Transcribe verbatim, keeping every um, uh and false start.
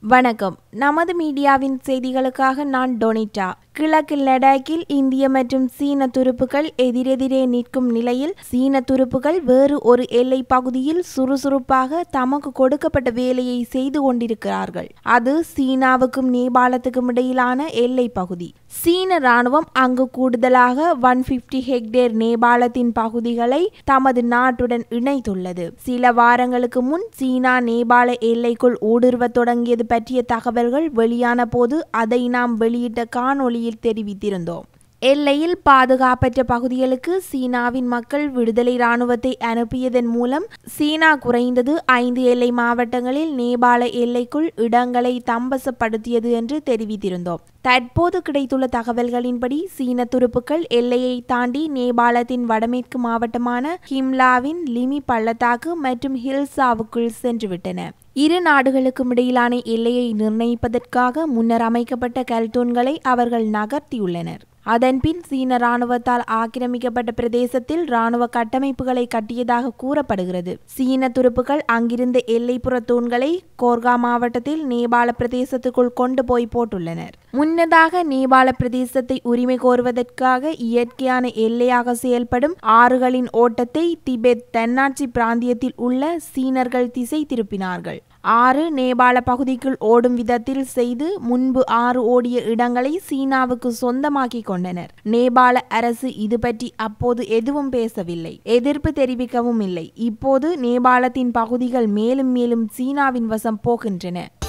வணக்கம். நமது மீடியாவின் செய்திகளுக்காக நான் டொனிட்டா. கிழக்கு லடாக்கில் இந்திய மற்றும் சீன துருப்புகள் எதிரெதிரே நிற்கும் நிலையில் சீன துருப்புகள் வேறு ஒரு எல்லை பகுதியில் சுறுசுறுப்பாக தமக்கு கொடுக்கப்பட்ட வேலையை செய்து கொண்டிருக்கிறார்கள். அது சீனாவுக்கும் நேபாளத்துக்கும் இடையிலான எல்லை பகுதி. சீன ராணுவம் அங்கு கூடுதலாக ஒன் பிப்டி ஹெக்டேர் நேபாளத்தின் பகுதிகளை தமது நாட்டுடன் இணைத்துள்ளது. சில வாரங்களுக்கு முன் சீனா நேபாள எல்லைக்குள் ஊடுருவ தொடங்கியது பற்றிய தகவல்கள் வெளியான போது அதை நாம் வெளியிட்ட காணொளியில் தெரிவித்திருந்தோம். எல்லையில் பாதுகாப்பற்ற பகுதிகளுக்கு சீனாவின் மக்கள் விடுதலை இராணுவத்தை அனுப்பியதன் மூலம் சீனா குறைந்தது ஐந்து எல்லை மாவட்டங்களில் நேபாள எல்லைக்குள் இடங்களை தம்பசப்படுத்தியது என்று தெரிவித்திருந்தோம். தற்போது கிடைத்துள்ள தகவல்களின்படி சீன துருப்புக்கள் எல்லையை தாண்டி நேபாளத்தின் வடமேற்கு மாவட்டமான ஹிம்லாவின் லிமி பள்ளத்தாக்கு மற்றும் ஹில்சாவுக்குள் சென்றுவிட்டன. இரு நாடுகளுக்கும் இடையிலான எல்லையை நிர்ணயிப்பதற்காக முன்னர் அமைக்கப்பட்ட கல்தூன்களை அவர்கள் நகர்த்தியுள்ளனர். அதன்பின் சீன இராணுவத்தால் ஆக்கிரமிக்கப்பட்ட பிரதேசத்தில் இராணுவ கட்டமைப்புகளை கட்டியதாக கூறப்படுகிறது. சீன துருப்புகள் அங்கிருந்த எல்லைப்புற தூண்களை கோர்கா மாவட்டத்தில் நேபாள பிரதேசத்துக்குள் கொண்டு போய் போட்டுள்ளனர். முன்னதாக நேபாள பிரதேசத்தை உரிமை கோருவதற்காக இயற்கையான எல்லையாக செயல்படும் ஆறுகளின் ஓட்டத்தை திபெத் தன்னாட்சி பிராந்தியத்தில் உள்ள சீனர்கள் திசை திருப்பினார்கள். ஆறு நேபாள பகுதிக்குள் ஓடும் விதத்தில் செய்து முன்பு ஆறு ஓடிய இடங்களை சீனாவுக்கு சொந்தமாக்கி கொண்டனர். நேபாள அரசு இது பற்றி அப்போது எதுவும் பேசவில்லை, எதிர்ப்பு தெரிவிக்கவும் இல்லை. இப்போது நேபாளத்தின் பகுதிகள் மேலும் மேலும் சீனாவின் வசம் போகின்றன.